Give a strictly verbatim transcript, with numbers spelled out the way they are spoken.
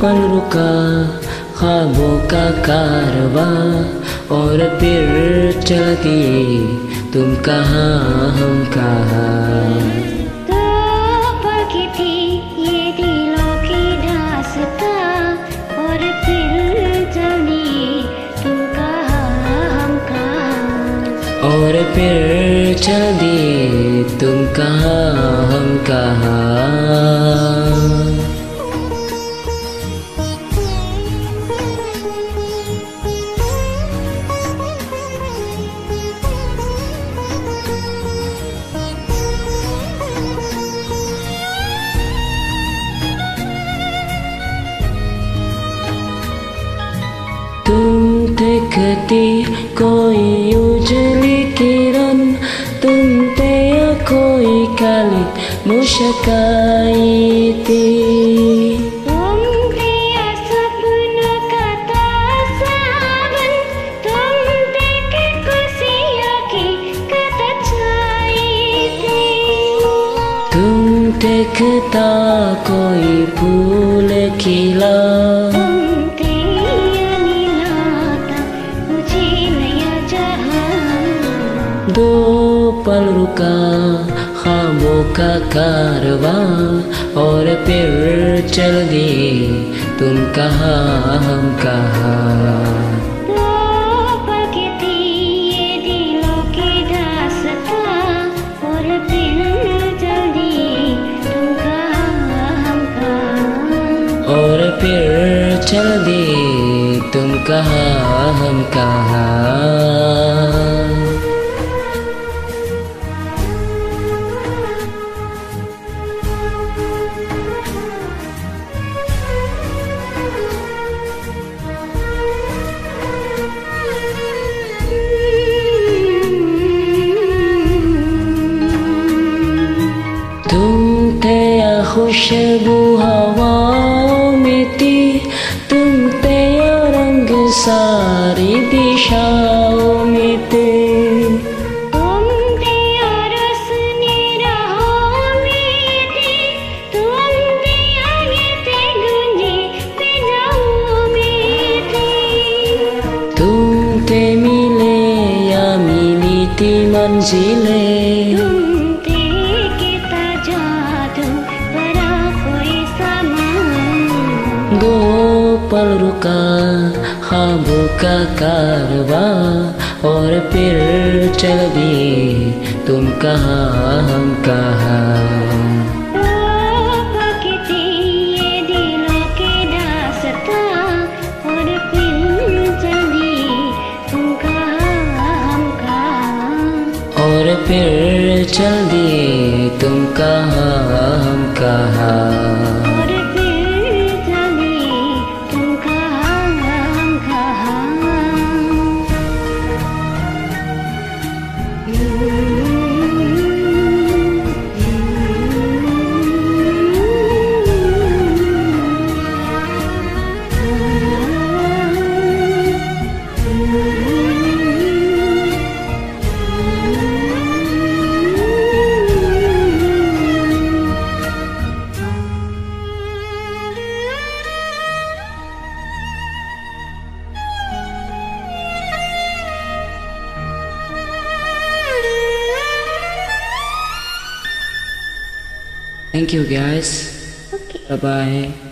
पल रुका ख्वाबों का कारवां और फिर चल दिए तुम कहाँ हम कहाँ। दो पल की थी ये दिलों की दास्तां और फिर चल दिए तुम कहाँ हम कहाँ। और फिर चल दिए तुम कहाँ हम कहाँ। तुम देखती कोई उजली किरण, तुम थे कोई काली मुस्काईती। तुम थे सपनों का तासाबन, तुम थे खुशियों की कथा छाई थी। तुम देखता कोई फूल खिला, दो पल रुका ख्वाबों का कारवां और फिर चल दिए तुम कहाँ हम कहाँ। दो पल की थी ये दिलों की दास्तां और फिर चल दिए तुम कहाँ हम कहाँ। और फिर चल दिए तुम कहाँ हम कहाँ। तुम थे खुशबू हवाओं में थी, तुम थे रंग सारी दिशाओं में थे। तुम थे रोशनी राहों में थी, तुम थे आगे थे गूंजे फिजाओं में थे। तुम थे मिले या मिली थी मंजिलें, दो पल रुका ख्वाबों का कारवां और फिर चल दिए तुम कहाँ हम कहाँ। दो पल की थी ये दिलों की दास्तां और फिर चल दिए तुम कहाँ हम कहाँ। और फिर चल दिए तुम कहाँ हम कहाँ। Thank you guys. Okay. Bye bye.